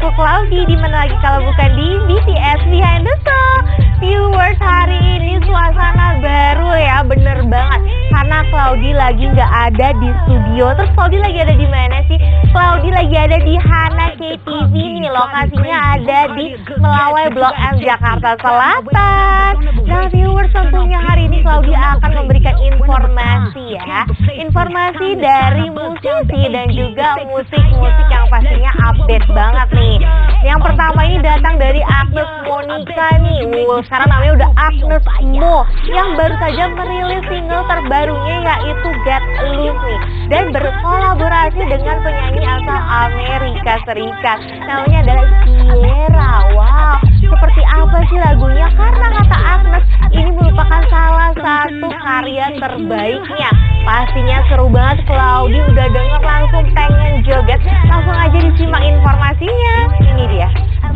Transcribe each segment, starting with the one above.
aku Claudi. Di mana lagi kalau bukan di BTS Behind the Show. Viewers, hari ini suasana baru ya, bener banget. Karena Claudi lagi nggak ada di studio. Terus Claudi lagi ada di mana sih? Claudi lagi ada di Hana KTV nih. Lokasinya ada di Melawai Blok M Jakarta Selatan. Nah viewers, tentunya hari ini Claudi akan memberikan informasi ya. Informasi dari musisi dan juga musik-musik yang pastinya update banget nih. Yang pertama ini datang dari Agnes Monica nih. Sekarang namanya udah Agnes Mo, yang baru saja merilis single terbarunya yaitu Get Loose nih. Dan berkolaborasi dengan penyanyi asal Amerika Serikat. Namanya adalah Ciara. Wow, seperti apa sih lagunya? Karena kata Agnes, ini merupakan salah satu karya terbaiknya. Pastinya seru banget. Claudi udah denger langsung pengen joget. Langsung aja disimak informasinya. Ini dia.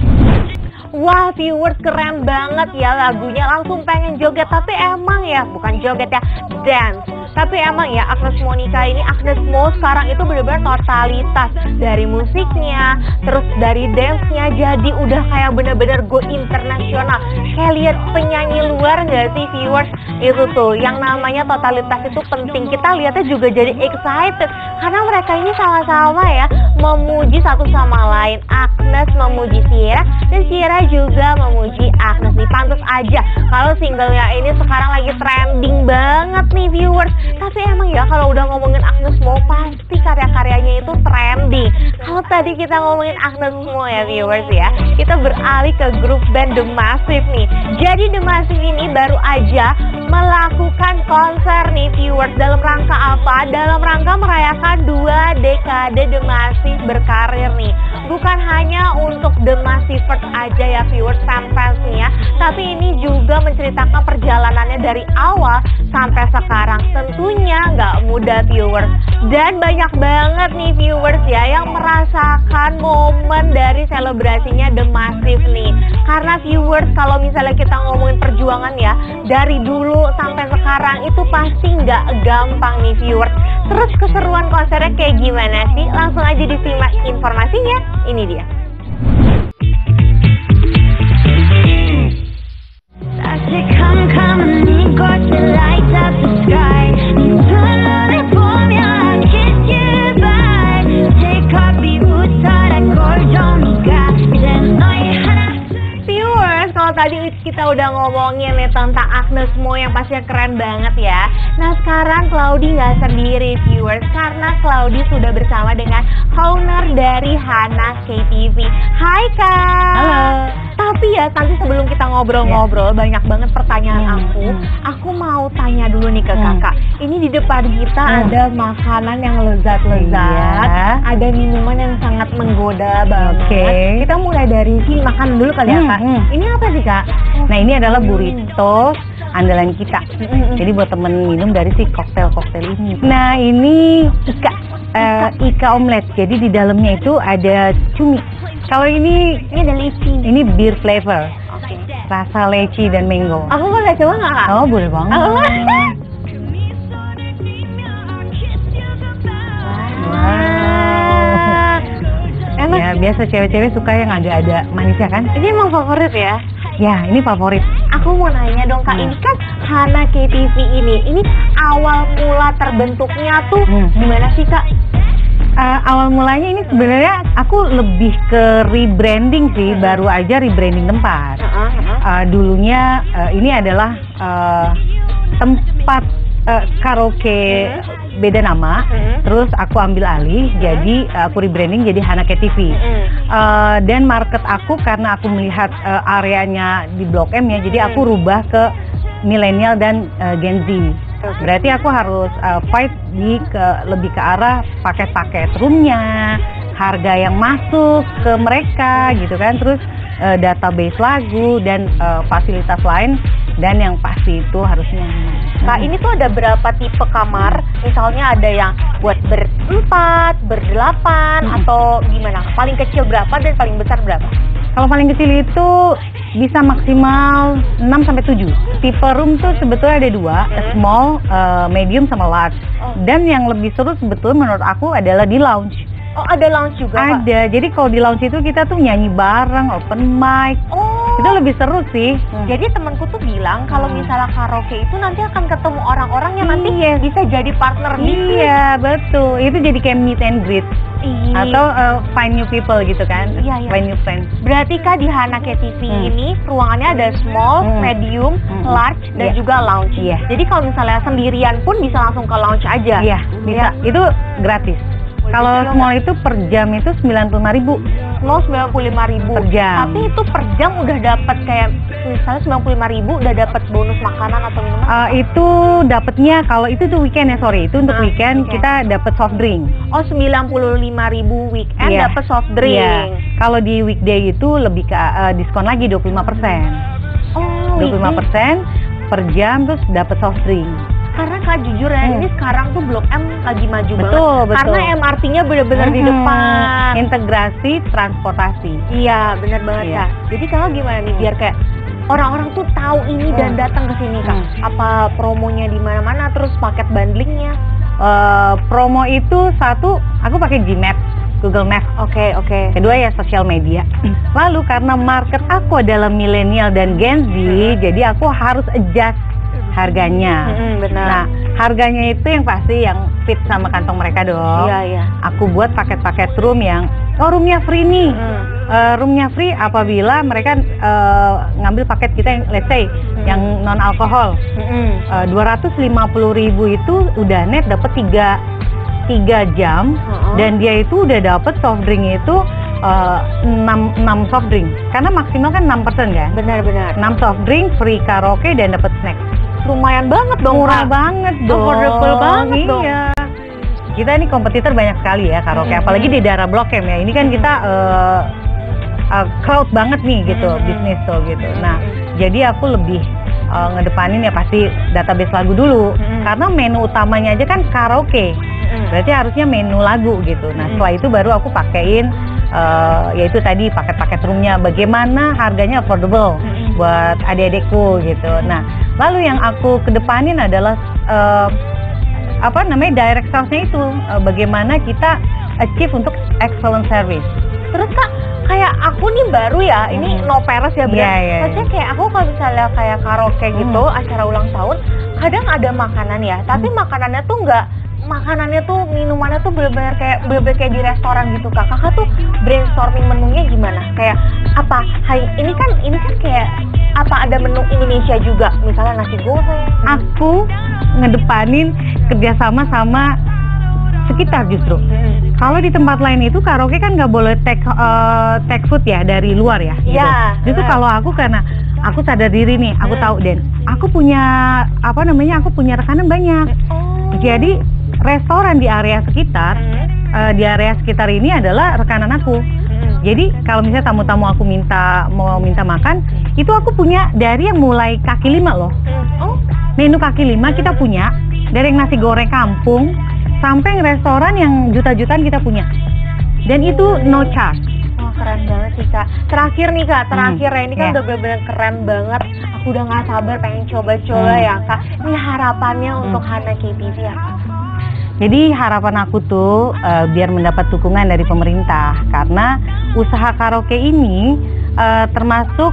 Wah viewers, keren banget ya lagunya, langsung pengen joget. Tapi emang ya, bukan joget ya, dance. Tapi emang ya Agnes Monica ini, Agnes Mo sekarang itu benar-benar totalitas. Dari musiknya, terus dari dance-nya, jadi udah kayak bener-bener go internasional. Kayak lihat penyanyi luar gak sih viewers? Itu tuh, yang namanya totalitas itu penting. Kita lihatnya juga jadi excited. Karena mereka ini sama-sama ya memuji satu sama lain. Agnes memuji Ciara, dan Ciara juga memuji Agnes nih. Pantas aja kalau singlenya ini sekarang lagi trending banget nih viewers. Tapi emang ya kalau udah ngomongin Agnes Mo, pasti karya-karyanya itu trending. Kalau tadi kita ngomongin Agnes Mo ya viewers ya, kita beralih ke grup band The Massive nih. Jadi The Massive ini baru aja melakukan konser nih viewers. Dalam rangka apa? Dalam rangka merayakan 2 dekade The Massive berkarir nih. Bukan hanya untuk The Massivers aja ya viewers, fansnya, tapi ini juga menceritakan perjalanannya dari awal sampai sekarang. Tentunya nggak mudah viewers. Dan banyak banget nih viewers ya yang merasakan momen dari selebrasinya The Massive nih. Karena viewers, kalau misalnya kita ngomongin perjuangan ya, dari dulu sampai sekarang itu pasti nggak gampang nih viewers. Terus keseruan konsernya kayak gimana sih? Langsung aja disimak informasinya. Ini dia. Tadi kita udah ngomongin nih tentang Agnes Mo yang pastinya keren banget ya. Nah sekarang Claudi nggak sendiri viewers, karena Claudi sudah bersama dengan owner dari Hana KTV. Hai Kak. Halo. Tapi ya nanti sebelum kita ngobrol-ngobrol, banyak banget pertanyaan aku mau tanya dulu nih ke kakak. Ini di depan kita ada makanan yang lezat-lezat, ada minuman yang sangat menggoda banget. Kita mulai dari makan dulu kali ya Kak. Ini apa sih Kak? Nah ini adalah burrito andalan kita. Jadi buat temen minum dari si koktail-koktail ini. Nah ini ika omelet. Jadi di dalamnya itu ada cumi. Kalau ini ada leci. Ini beer flavor. Rasa leci dan mango. Aku boleh coba nggak Kak? Oh boleh banget. Enak. Ya biasa cewek-cewek suka yang agak ada manisnya kan? Ini emang favorit ya? Ya ini favorit. Aku mau nanya dong Kak, ini kan Hana KTV ini awal mula terbentuknya tuh gimana sih Kak? Awal mulanya ini sebenarnya aku lebih ke rebranding sih, baru aja rebranding tempat. Dulunya ini adalah tempat karaoke beda nama, terus aku ambil alih, jadi aku rebranding jadi Hana KTV. Dan market aku karena aku melihat areanya di Blok M ya, jadi aku rubah ke milenial dan Gen Z. Berarti aku harus fight lebih ke arah paket-paket roomnya, harga yang masuk ke mereka gitu kan, terus database lagu dan fasilitas lain, dan yang pasti itu harusnya Kak, ini tuh ada berapa tipe kamar? Misalnya ada yang buat berempat, berdelapan, atau gimana? Paling kecil berapa dan paling besar berapa? Kalau paling kecil itu bisa maksimal 6-7. Tipe room tuh sebetulnya ada 2, small, medium sama large. Dan yang lebih seru sebetulnya menurut aku adalah di lounge. Oh, ada lounge juga, Kak? Ada, jadi kalau di lounge itu kita tuh nyanyi bareng, open mic. Oh, itu lebih seru sih. Jadi temanku tuh bilang kalau misalnya karaoke itu nanti akan ketemu orang-orang yang nanti Iya. bisa jadi partner bisnis. Iya, betul. Itu jadi kayak meet and greet. Iya. Atau find new people gitu kan. Iya, iya. Find new friends. Berarti Kak di Hanake TV ini ruangannya ada small, medium, large, dan Iya. juga lounge. Iya. Jadi kalau misalnya sendirian pun bisa langsung ke lounge aja. Iya, bisa. Itu gratis. Kalau small itu per jam itu 95.000 Small 95.000 per jam. Tapi itu per jam udah dapat kayak misalnya 95.000 udah dapat bonus makanan atau minuman? Itu dapatnya kalau itu tuh weekend ya, sorry. Itu untuk weekend oke. kita dapat soft drink. Oh, 95.000 weekend Iya. dapat soft drink. Iya. Kalau di weekday itu lebih ke diskon lagi 25%. Oh, 25% per jam terus dapat soft drink. Karena Kak jujur ya, ini sekarang tuh Blok M lagi maju Betul, banget. Karena betul. MRT-nya benar-benar di depan. Integrasi transportasi. Iya, benar banget Iya. Kak. Jadi Kakak gimana nih biar kayak orang-orang tuh tahu ini dan datang ke sini Kak? Apa promonya di mana-mana, terus paket bundlingnya? Promo itu satu, aku pakai Gmaps, Google Maps. Oke. Kedua ya sosial media. Lalu karena market aku adalah milenial dan Gen Z, jadi aku harus adjust harganya. Benar. Nah, harganya itu yang pasti yang fit sama kantong mereka dong. Iya. Aku buat paket-paket room yang roomnya free nih. Roomnya free apabila mereka ngambil paket kita yang let's say yang non alkohol. 250.000 itu udah net dapat 3 jam dan dia itu udah dapat soft drink itu 6 soft drink. Karena maksimal kan 6% kan? Benar. 6 soft drink, free karaoke dan dapat snack. Lumayan banget dong. Murah Kak. banget dong. Affordable banget dong. Iya. Kita ini kompetitor banyak sekali ya karaoke, apalagi di daerah Blok M ya. Ini kan kita crowd banget nih gitu, bisnis tuh gitu. Nah, jadi aku lebih ngedepanin ya pasti database lagu dulu. Karena menu utamanya aja kan karaoke. Berarti harusnya menu lagu gitu. Nah, setelah itu baru aku pakein yaitu tadi paket-paket roomnya bagaimana harganya affordable buat adik-adikku gitu. Nah, lalu yang aku kedepanin adalah direct sales-nya itu bagaimana kita achieve untuk excellent service. Terus Kak, kayak aku nih baru ya, ini no peres ya bener. Iya. Maksudnya kayak aku kalau misalnya kayak karaoke gitu, acara ulang tahun, kadang ada makanan ya, tapi makanannya tuh makanannya tuh minumannya tuh bener-bener kayak di restoran gitu Kak. Kakak tuh brainstorming menunya gimana? Kayak apa? Ini kan kayak apa ada menu Indonesia juga? Misalnya nasi goreng. Aku ngedepanin kerjasama sama sekitar justru. Kalau di tempat lain itu karaoke kan nggak boleh take food ya dari luar ya. Gitu. Iya. Justru kalau aku karena aku sadar diri nih, aku tahu Dan, aku punya aku punya rekanan banyak. Jadi restoran di area sekitar, ini adalah rekanan aku. Jadi kalau misalnya tamu-tamu aku mau minta makan, itu aku punya dari yang mulai kaki lima loh. Menu kaki lima kita punya, dari yang nasi goreng kampung sampai restoran yang juta-jutaan kita punya. Dan itu no charge. Oh, keren banget sih Kak. Terakhir nih Kak, ya ini kan udah bener-bener keren banget. Aku udah gak sabar pengen coba-coba ya Kak. Ini harapannya untuk Hanake TV ya Kak? Jadi harapan aku tuh biar mendapat dukungan dari pemerintah, karena usaha karaoke ini termasuk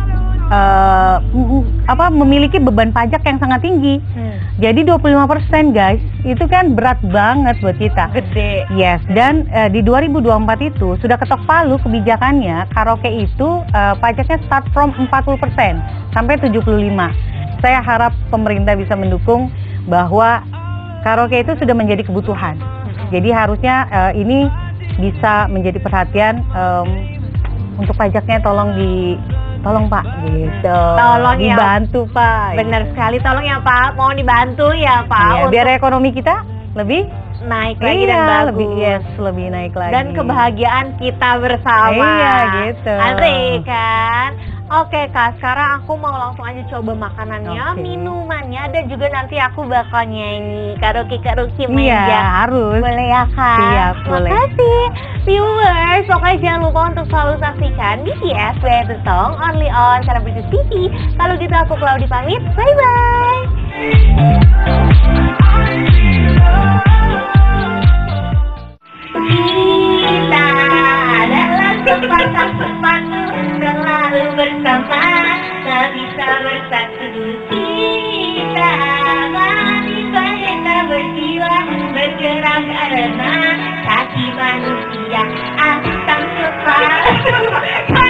memiliki beban pajak yang sangat tinggi. Jadi 25% guys, itu kan berat banget buat kita. Gede. Yes, dan di 2024 itu sudah ketok palu kebijakannya, karaoke itu pajaknya start from 40% sampai 75%. Saya harap pemerintah bisa mendukung bahwa karaoke itu sudah menjadi kebutuhan. Jadi harusnya ini bisa menjadi perhatian untuk pajaknya tolong Pak gitu. Tolong ya. Dibantu Pak. Bener sekali, tolong ya Pak. Mohon dibantu ya Pak. Iya, biar ekonomi kita lebih naik lagi dan bagus. Lebih naik lagi. Dan kebahagiaan kita bersama. Iya gitu. Asik kan? Oke Kak, sekarang aku mau langsung aja coba makanannya, minumannya, dan juga nanti aku bakal nyanyi karaoke meja. Iya, harus. Boleh ya Kak? Siap, boleh. Makasih viewers, pokoknya jangan lupa untuk selalu saksikan BTS Where the Song only on Celebrities TV. Kalau gitu aku Claudia pamit, bye-bye. Kita tak sepatu selalu bersama, tak bisa bersatu kita. Manusia tak berjiwa bergerak karena kaki manusia. Aku tak sepatu.